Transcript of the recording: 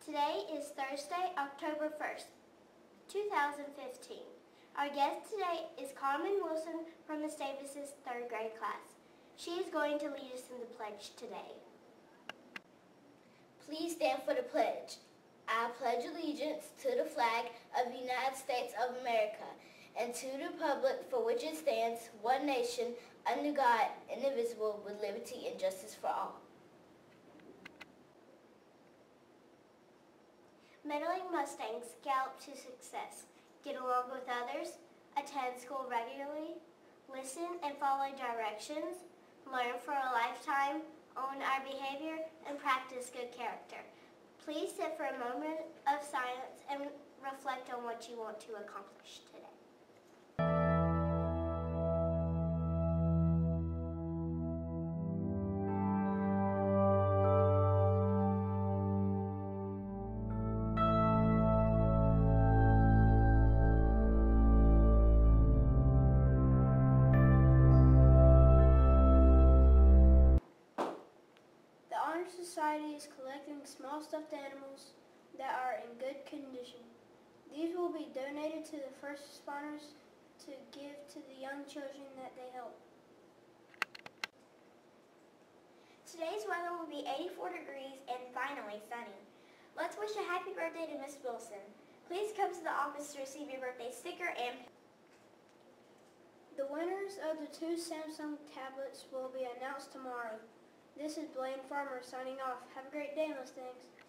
Today is Thursday, October 1st, 2015. Our guest today is Carmen Wilson from Miss Davis's 3rd grade class. She is going to lead us in the pledge today. Please stand for the pledge. I pledge allegiance to the flag of the United States of America and to the republic for which it stands, one nation, under God, indivisible, with liberty and justice for all. Medaling Mustangs gallop to success. Get along with others, attend school regularly, listen and follow directions, learn for a lifetime, own our behavior, and practice good character. Please sit for a moment of silence and reflect on what you want to accomplish today. The Honor Society is collecting small stuffed animals that are in good condition. These will be donated to the first responders to give to the young children that they help. Today's weather will be 84 degrees and finally sunny. Let's wish a happy birthday to Miss Wilson. Please come to the office to receive your birthday sticker and pin. The winners of the 2 Samsung tablets will be announced tomorrow. This is Blaine Farmer signing off. Have a great day, Mustangs.